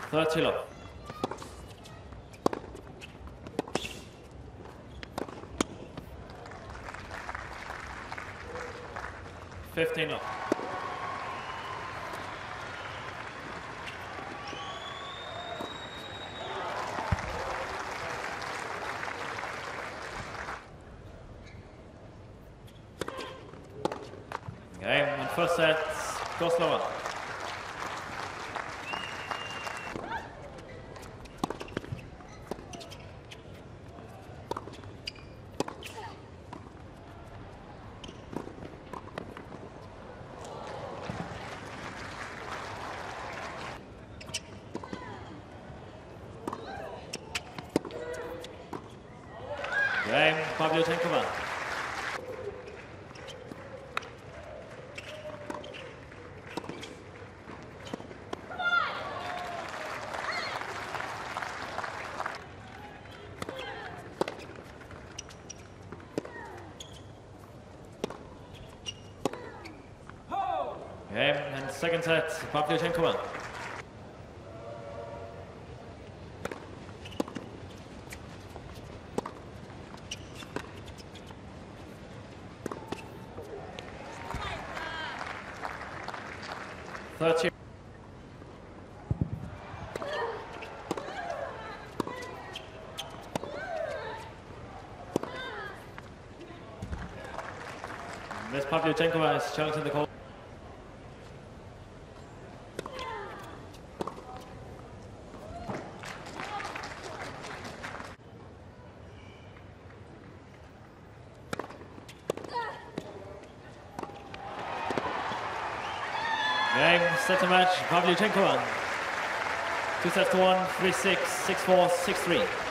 30 love. 15 love. Game and first set goes slower. Game, Pavlyuchenkova. Game and second set, Pavlyuchenkova. Thirty. Miss Pavlyuchenkova is challenging the call. Game, set to match, Pavlyuchenkova. 2 sets to 1, 3-6, 6-4, 6-3.